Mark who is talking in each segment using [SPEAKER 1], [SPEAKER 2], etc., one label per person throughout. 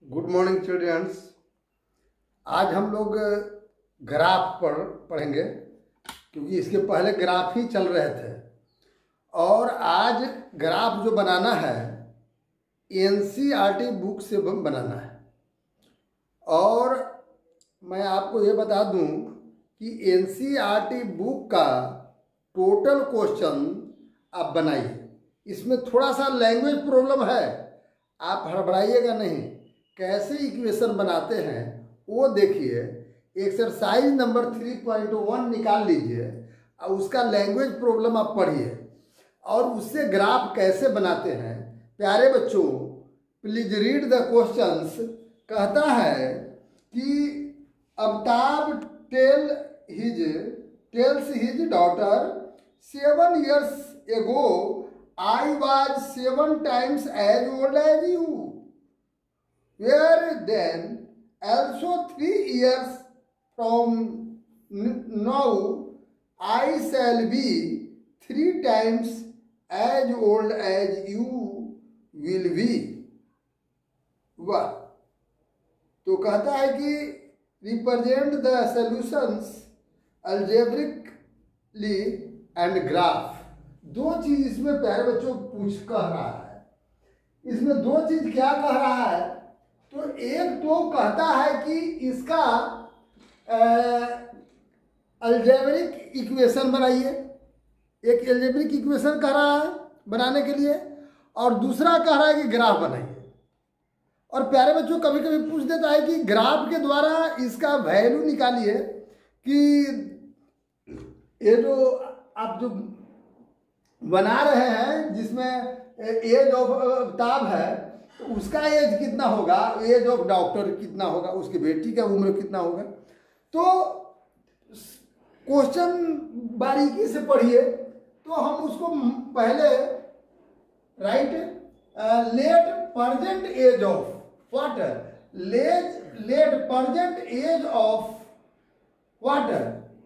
[SPEAKER 1] Good morning children's. आज हम लोग ग्राफ पढ़ेंगे क्योंकि इसके पहले ग्राफ ही चल रहे थे और आज ग्राफ जो बनाना है एनसीईआरटी बुक से बनाना है। और मैं आपको ये बता दूं कि एनसीईआरटी बुक का टोटल क्वेश्चन आप बनाइए। इसमें थोड़ा सा लैंग्वेज प्रॉब्लम है, आप हड़बड़ाइएगा नहीं। कैसे इक्वेशन बनाते हैं वो देखिए। एक्सरसाइज नंबर 3.1 निकाल लीजिए और उसका लैंग्वेज प्रॉब्लम आप पढ़िए और उससे ग्राफ कैसे बनाते हैं। प्यारे बच्चों, प्लीज रीड द क्वेश्चंस। कहता है कि Amitabh tells his daughter 7 years ago I was 7 times as old as you. Where then also 3 years from now I shall be 3 times as old as you will be. वाह। तो कहता है कि represent the solutions algebraically and graph. दो चीज इसमें प्यारे बच्चों कह रहा है। इसमें दो चीज क्या कह रहा है? तो एक तो कहता है कि इसका अलजेब्रिक इक्वेशन बनाइए। एक अलजेब्रिक इक्वेशन कह रहा है बनाने के लिए और दूसरा कह रहा है कि ग्राफ बनाइए। और प्यारे बच्चों कभी कभी पूछ देता है कि ग्राफ के द्वारा इसका वैल्यू निकालिए कि ये जो आप जो बना रहे हैं जिसमें एज ऑफ अमिताभ है तो उसका एज कितना होगा, एज ऑफ डॉक्टर कितना होगा, उसकी बेटी का उम्र कितना होगा। तो क्वेश्चन बारीकी से पढ़िए। तो हम उसको पहले write let present age of daughter, let present age of daughter,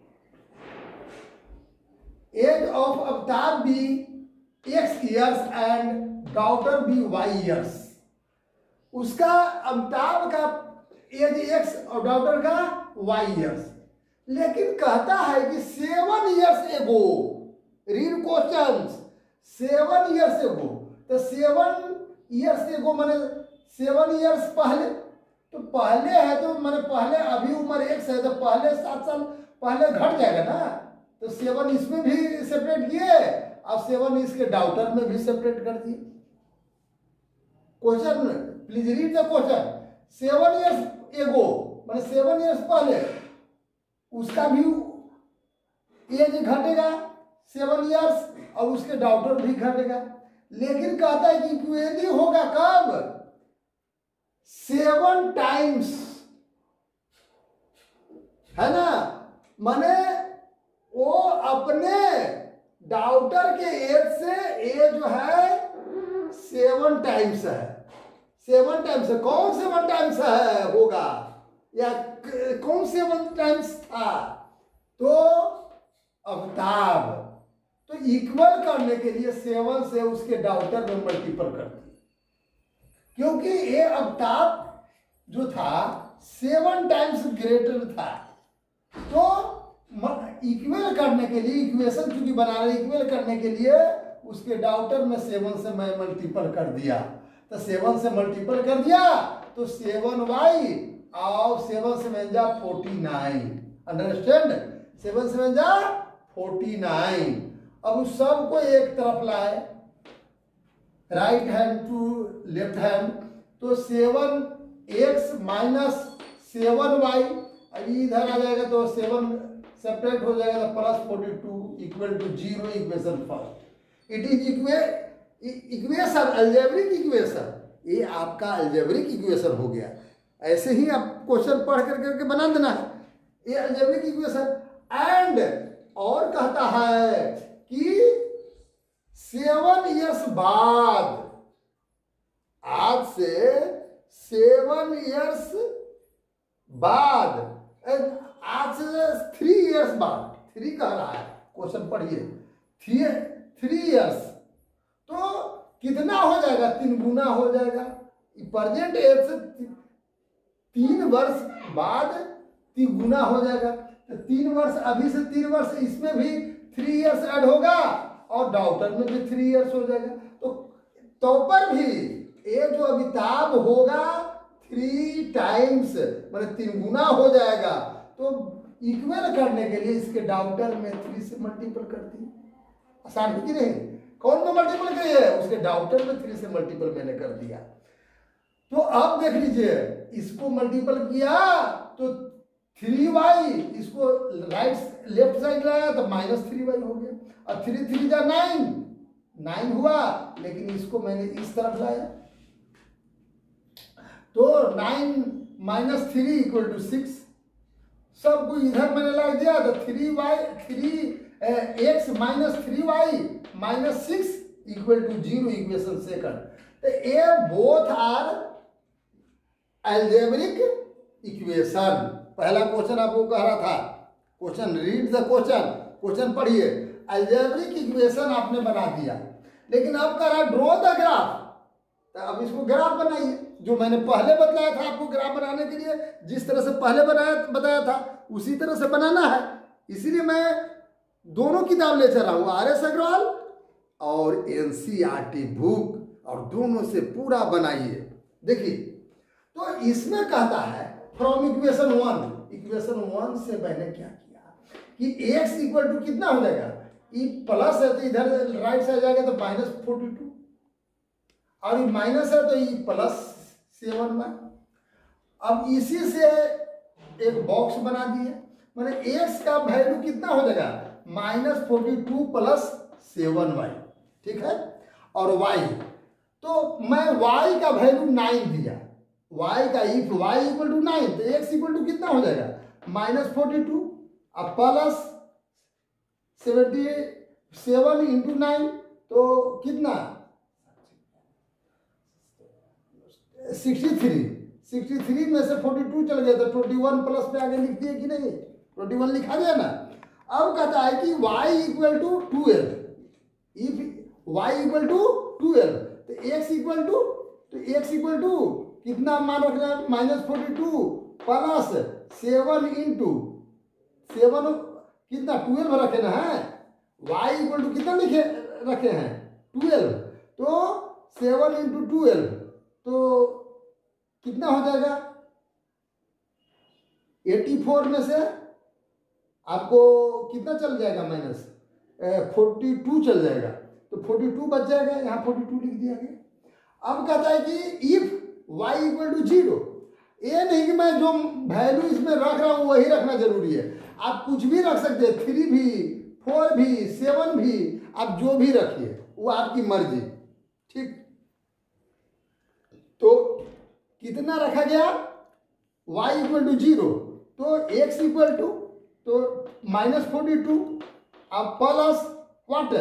[SPEAKER 1] age of Amitabh be X years and daughter be Y years। उसका अमिताभ का एज X और डॉक्टर का Y years। लेकिन कहता है कि 7 years ago, read questions, 7 years ago। तो 7 years ago माने 7 years पहले। तो पहले है तो माने पहले, अभी उम्र X है तो पहले 7 साल पहले घट जाएगा ना। तो 7 इसमें भी सेपरेट किए और 7 इसके डॉक्टर में भी सेपरेट कर दिए। Question please read the question. 7 years एगो माने 7 years पहले उसका भी एज घटेगा 7 years और उसके डॉक्टर भी घटेगा। लेकिन कहता है कि इक्वली होगा कब? 7 times, है ना। माने वो अपने डॉक्टर के एज से एज जो है 7 times है। 7 times है। कौन 7 times है होगा या कौन 7 times था? तो अमिताभ। तो इक्वल करने के लिए 7 से उसके डॉक्टर में मल्टीपल कर दिए क्योंकि ये अमिताभ जो था 7 times ग्रेटर था। तो इक्वल करने के लिए इक्वेशन चूंकि बना रहे, इक्वल करने के लिए उसके डॉक्टर में 7 से मैं मल्टीपल कर दिया। तो 7 से मल्टीपल कर दिया तो 7y और 7 से बन जा 49। अंडरस्टैंड? 7 से बन जा 49। अब उस सब को एक तरफ लाए, right hand to left hand. तो 7x माइनस 7y अभी इधर आ जाएगा तो 7 सेपरेट हो जाएगा तो plus 42 equal to 0। Equation first. It is equation algebraic equation. ये आपका अलजेब्रिक इक्वेशन हो गया। ऐसे ही आप क्वेश्चन पढ़ करके बना देना है ये अलजेब्रिक इक्वेशन। एंड और कहता है कि 7 years बाद, आज से 7 years बाद, आज से 3 years बाद, 3 कह रहा है क्वेश्चन पढ़िए। 3 years तो कितना हो जाएगा? 3 गुना हो जाएगा। प्रेजेंट एज से 3 वर्ष बाद तिगुना हो जाएगा। तो 3 वर्ष अभी से 3 वर्ष इसमें भी 3 इयर्स ऐड होगा और डॉक्टर में भी 3 इयर्स हो जाएगा। तो पर भी ये जो अमिताभ होगा 3 टाइम्स मतलब 3 गुना हो जाएगा। तो इक्वल करने के लिए इसके डॉक्टर में 3 से मल्टीपल कर दिए। आसान है कि नहीं? कौन में मल्टीपल करिए? उसके डॉक्टर में 3 से मल्टीपल मैंने कर दिया। तो अब देख लीजिए, इसको मल्टीपल किया तो 3y, इसको राइट लेफ्ट साइड लाया तो -3y हो गया। और 3 3 जा 9 हुआ, लेकिन इसको मैंने इस तरफ लाया तो 9 - 3 = 6। सबको इधर मैंने ला दिया तो 3x - 3y - 6 = 0 इक्वेशन सेकंड। तो ये बोथ आर अलजेब्रिक इक्वेशन। पहला क्वेश्चन आपको कह रहा था, क्वेश्चन रीड द क्वेश्चन पढ़िए। अलजेब्रिक इक्वेशन आपने बना दिया, लेकिन अब कह रहा ड्रॉ द ग्राफ। तो अब इसको ग्राफ बनाइए, जो मैंने पहले बताया था आपको ग्राफ बनाने के लिए, जिस तरह से पहले बताया था उसी तरह से बनाना है। इसीलिए मैं दोनों किताब ले चल रहा हूँ, RS अग्रवाल और NCERT बुक, और दोनों से पूरा बनाइए। देखिए, तो इसमें कहता है फ्रॉम इक्वेशन 1 से मैंने क्या किया कि x = कितना हो जाएगा, ये प्लस है तो इधर राइट साइड जाएगा तो -42, और ये माइनस है तो ये +7y। अब इसी से एक बॉक्स बना दिए, मैंने x का वैल्यू कितना हो जाएगा -42 + 7y, ठीक है। और y, तो मैं y का वैल्यू 9 दिया, y का इफ y = 9 तो x = कितना हो जाएगा -42 अब +77 × 9 तो कितना 63 में से 42 चल गया तो 21 प्लस पे आगे लिख दिए कि नहीं, 21 लिखा गया ना। अब कहता है कि y = 12, इफ y = 12 तो x = कितना मान रखना है -42 + 7 × 7 कितना 12 रखे ना है। y = कितना लिखे रखे हैं 12, तो 7 × 12 तो कितना हो जाएगा 84 में से आपको कितना चल जाएगा -42 चल जाएगा, तो 42 बच जाएगा, यहाँ 42 लिख दिया गया। अब कहता है कि इफ y = 0, ये नहीं कि मैं जो वैल्यू इसमें रख रहा हूँ वही रखना जरूरी है, आप कुछ भी रख सकते हैं, 3 भी 4 भी 7 भी, आप जो भी रखिए वो आपकी मर्जी, ठीक। तो कितना रखा गया y = 0, तो x = तो -42 अब प्लस व्हाट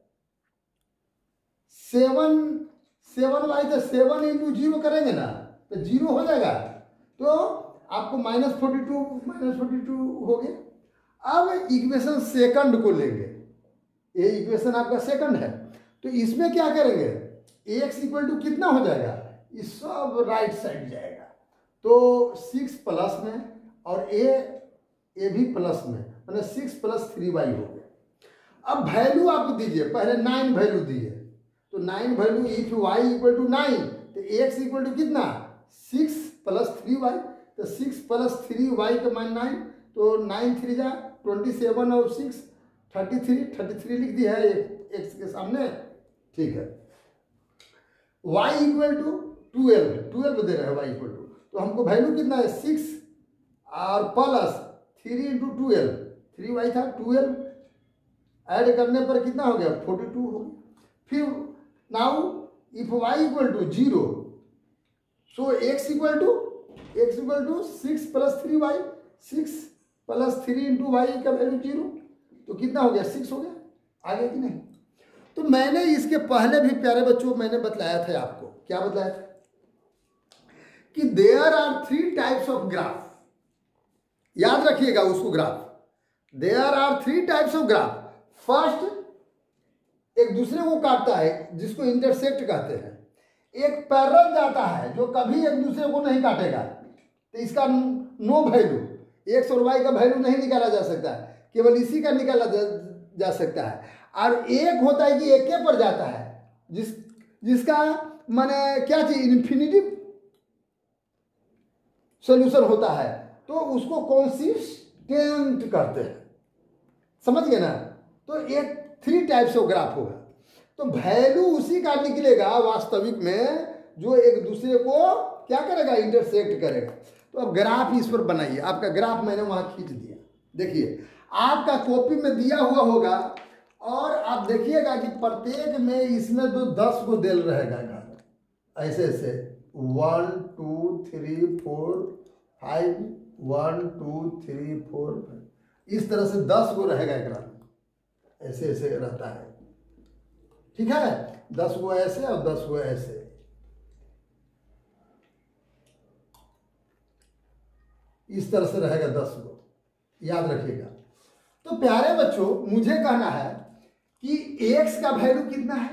[SPEAKER 1] 7y, तो 7 × 0 करेंगे ना तो 0 हो जाएगा, तो आपको -42 हो गया। अब इक्वेशन सेकंड को लेंगे, ये इक्वेशन आपका सेकंड है, तो इसमें क्या करेंगे x = कितना हो जाएगा, ये सब राइट साइड जाएगा, तो 6 प्लस में और ए भी प्लस में, मतलब 6 + 3y हो गया। अब वैल्यू आप दीजिए, पहले 9 वैल्यू दिए, तो 9 वैल्यू इफ y = 9 तो x = कितना 6 + 3y, तो 6 + 3y का मान 9, तो 9 3 जा 27 और 6 33 लिख दिया है x के सामने, ठीक है। y = 12 दे रहा है y = तो हमको वैल्यू कितना है 6 और प्लस 3 × 12, 3y था 12 ऐड करने पर कितना हो गया 42 हो गया। फिर now if y = 0, so x = 6 + 3y, 6 + 3 × y का वैल्यू 0, तो कितना हो गया 6 हो गया, आगे कि नहीं। तो मैंने इसके पहले भी प्यारे बच्चों मैंने बतलाया था आपको, क्या बताया था कि there are 3 types of graph, याद रखिएगा उसको graph, there are 3 types of graph. First एक दूसरे को काटता है जिसको इंटरसेक्ट कहते हैं, एक पैरेलल जाता है जो कभी एक दूसरे को नहीं काटेगा, तो इसका नो वैल्यू, एक्स और वाई का वैल्यू नहीं निकाला जा सकता है, केवल इसी का निकाला जा सकता है। और एक होता है कि एक पर जाता है, जिसका माने क्या चीज इन्फिनिटिव सोल्यूशन होता है, तो उसको कंसिस्टेंट करते हैं, समझ गए ना। तो एक 3 टाइप्स ऑफ ग्राफ होगा। तो वैल्यू उसी का निकलेगा वास्तविक में जो एक दूसरे को क्या करेगा, इंटरसेक्ट करेगा। तो अब ग्राफ इस पर बनाइए। आपका ग्राफ मैंने वहां खींच दिया, देखिए आपका कॉपी में दिया हुआ होगा, और आप देखिएगा कि प्रत्येक में इसमें तो 10 को दिल रहेगा घर, ऐसे ऐसे 1 2 3 4 5 1 2 3 4 5, इस तरह से 10 को रहेगा ग्राफ, ऐसे ऐसे रहता है, ठीक है। 10 को ऐसे और 10 को ऐसे, इस तरह से रहेगा 10 को, याद रखिएगा। तो प्यारे बच्चों, मुझे कहना है कि x का वैल्यू कितना है,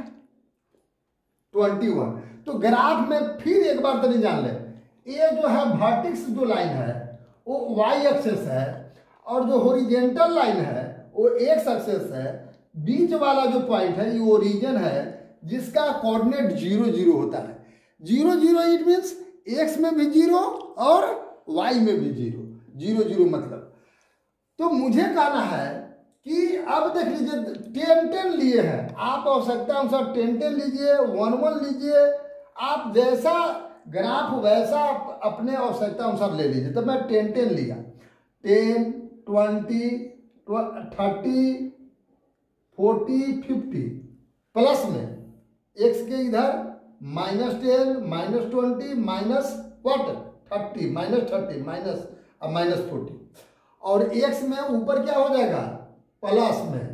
[SPEAKER 1] 21। तो ग्राफ में फिर एक बार तो नहीं जान ले, ये जो है वर्टिक्स जो लाइन है वो y एक्सेस है, और जो हॉरिजॉन्टल लाइन है वो x एक्सेस है। बीच वाला जो पॉइंट है ये ओरिजिन है, जिसका कोऑर्डिनेट 0 0 होता है। 0 0 इट मीन्स x में भी 0 और y में भी 0 0 0 मतलब। तो मुझे कहना है कि अब देख लीजिए 10 10 लिए हैं, आप आवश्यकता अनुसार 10 10 लीजिए, 1 1 लीजिए, आप जैसा ग्राफ वैसा अपने आवश्यकता अनुसार ले लीजिए। तो मैं 10 10 लिया, 10 20 30 40 50, प्लस में x के इधर -10 -20 माइनस व्हाट 30 -30 माइनस 40, और x में ऊपर क्या हो जाएगा, प्लस में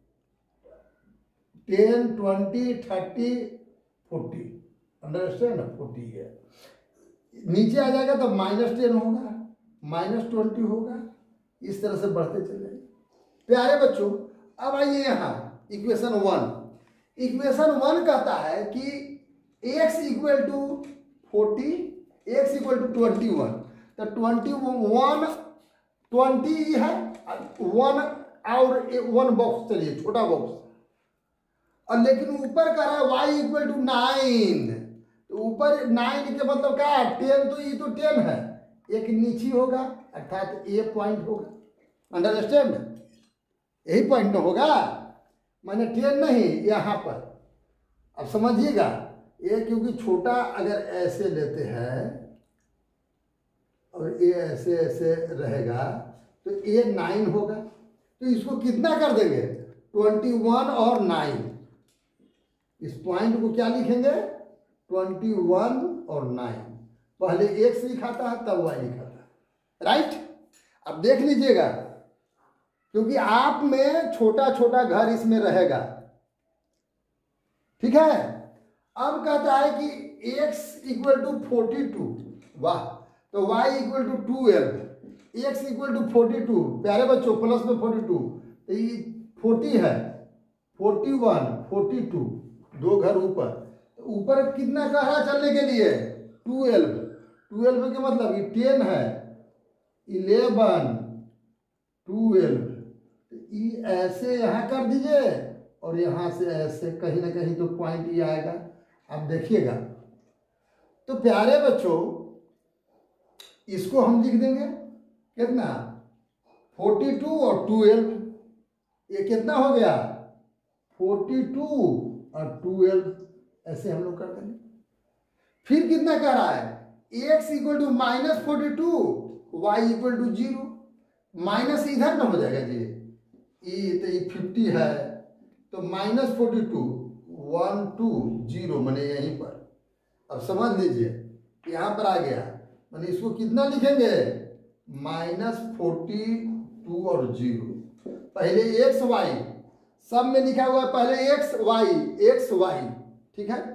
[SPEAKER 1] 10 20 30 40, अंडरस्टैंड, 40 है। नीचे आ जाएगा तो -10 होगा, -20 होगा, इस तरह से बढ़ते चले। प्यारे बच्चों, अब आइए यहाँ इक्वेशन 1। इक्वेशन 1 कहता है कि x equal to 40, x equal to 21। तो 21 20 है, 1 और 1 बॉक्स, चलिए छोटा बॉक्स, और लेकिन ऊपर कह रहा है y इक्वल टू 9। तो ऊपर 9 के मतलब क्या है, 10, तो ये तो 10 है, एक नीचे होगा, अर्थात ए पॉइंट होगा, अंडरस्टैंड, यही पॉइंट में होगा, माने 10 नहीं यहाँ पर। अब समझिएगा, ये क्योंकि छोटा अगर ऐसे लेते हैं और ये ऐसे ऐसे रहेगा तो ये 9 होगा, तो इसको कितना कर देंगे, 21 और 9, इस पॉइंट को क्या लिखेंगे, 21 और 9। पहले x लिखा था तब y लिखा था, राइट। अब देख लीजिएगा, क्योंकि आप में छोटा छोटा घर इसमें रहेगा, ठीक है। अब कहता है कि x इक्वल टू 42, वाह, तो y equal to 12, x equal to 42, प्यारे बच्चों प्लस में 42, तो ये 40 है, 41 42, 2 घर ऊपर, ऊपर कितना कह रहा चलने के लिए, 12 के मतलब ये 10 है, 11 12, ये ऐसे यहाँ कर दीजिए, और यहाँ से ऐसे कहीं ना कहीं तो पॉइंट ये आएगा, आप देखिएगा। तो प्यारे बच्चों, इसको हम लिख देंगे कितना, 42 और 12, ये कितना हो गया, 42 और 12, ऐसे हम लोग कर देंगे। फिर कितना कह रहा है, x equal to -42, y equal to 0, minus इधर ना हो जाएगा जी, ये तो ये 50 है, तो -42 1 2 0, मैंने यहीं पर, अब समझ लीजिए यहाँ पर आ गया, मैंने इसको कितना लिखेंगे, -42 और 0, पहले x y सब में लिखा हुआ है, पहले x y, ठीक है।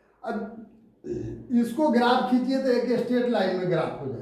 [SPEAKER 1] अब इसको ग्राफ खींचिए तो एक स्ट्रेट लाइन में ग्राफ हो जाएगा,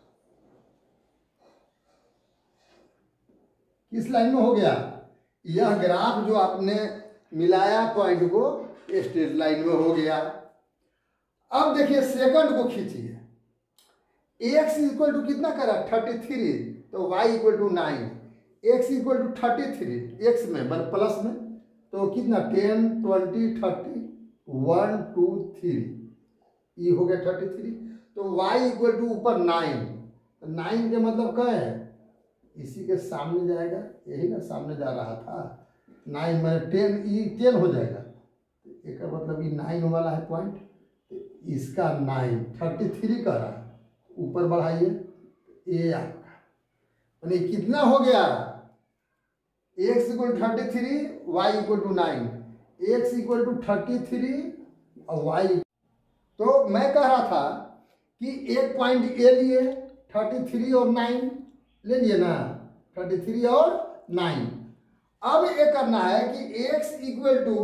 [SPEAKER 1] किस लाइन में हो गया, यह ग्राफ जो आपने मिलाया पॉइंट को स्ट्रेट लाइन में हो गया। अब देखिए सेकंड को खींचिए, एक्स इक्वल टू कितना करा 33, तो y equal to 9, x equal to 33 x में मतलब प्लस में, तो कितना 10 20 30 1 2 3 ये हो गया 33। तो वाई इक्वल टू ऊपर 9, तो 9 के मतलब क्या है, इसी के सामने जाएगा, यही ना सामने जा रहा था 9 में 10, ये 10 हो जाएगा, एक मतलब ये 9 वाला है पॉइंट, तो इसका 9 33 का रहा, ऊपर बढ़ाइए, ये आपका यानी कितना हो गया, x equal 33 y equal to 9, x equal to 33 और वाई। तो मैं कह रहा था कि एक पॉइंट ए लिए 33 और 9 ले लिए ना, 33 और 9। अब ये करना है कि x इक्वल टू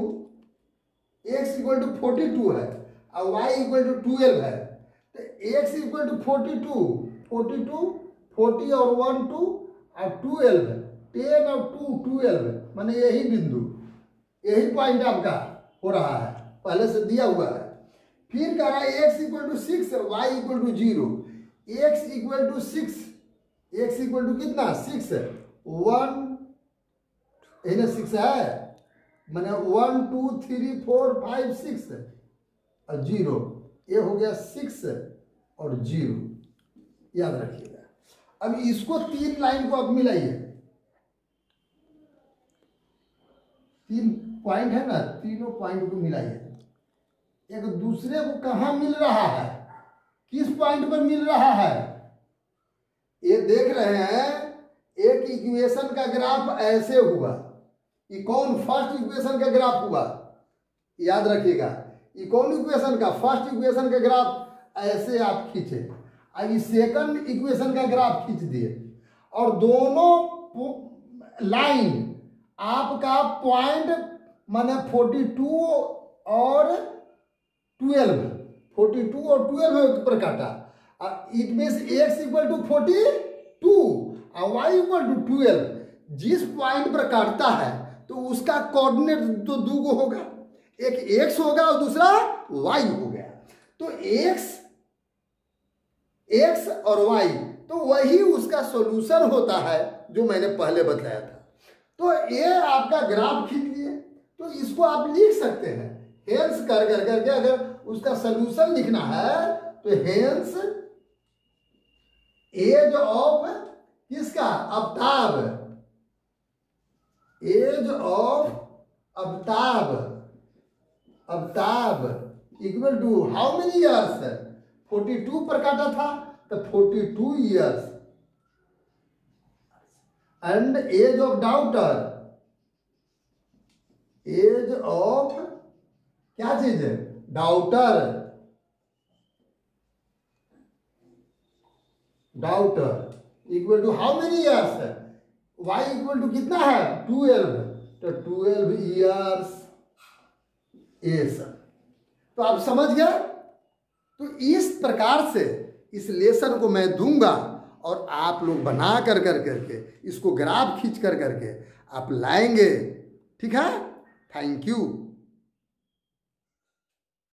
[SPEAKER 1] 42 है और y इक्वल टू 12 है, तो x इक्वल टू 42 40 और 1 2 और 12 10 और 2 12, माने यही बिंदु, यही पॉइंट आपका हो रहा है, पहले से दिया हुआ है। फिर कह रहा है x equal to 6 y equal to 0, x equal to 6, x equal to कितना 6 1 यही ना 6 है, मैंने 1 2 3 4 5 6 और 0, ये हो गया 6 और 0, याद रखिएगा। अब इसको 3 लाइन को अब मिलाइए, 3 पॉइंट है ना, तीनों पॉइंट को मिलाइए, एक दूसरे को कहाँ मिल रहा है, किस पॉइंट पर मिल रहा है, ये देख रहे हैं। एक इक्वेशन का ग्राफ ऐसे हुआ, ये कौन फर्स्ट इक्वेशन का ग्राफ हुआ, याद रखिएगा, ये कौन इक्वेशन का, फर्स्ट इक्वेशन का ग्राफ ऐसे आप खींचे, अब ये सेकंड इक्वेशन का ग्राफ खींच दिए, और दोनों लाइन आपका पॉइंट माने 42 और 12 पर काटा, it means x equal to 42 और वाई इक्वल टू 12, जिस पॉइंट पर काटता है तो उसका कोऑर्डिनेट तो दो होगा, एक एक्स होगा और दूसरा वाई हो गया, तो एक्स और वाई, तो वही उसका सॉल्यूशन होता है जो मैंने पहले बताया था। तो ये आपका ग्राफ खींच लिए, तो इसको आप लिख सकते हैं, हेंस कर करके अगर उसका सॉल्यूशन लिखना है तो हेंस एज ऑफ किसका, Aftab, age of Aftab equal to how many years, 42 पर काटा था तो 42 years, and age of daughter, age of क्या चीज है, daughter equal to how many years है, y इक्वल टू कितना है 12, तो 12 ईयर्स, ये सब तो आप समझ गए। तो इस प्रकार से इस लेसन को मैं दूंगा और आप लोग बना कर करके इसको ग्राफ खींच कर करके आप लाएंगे, ठीक है। Thank you.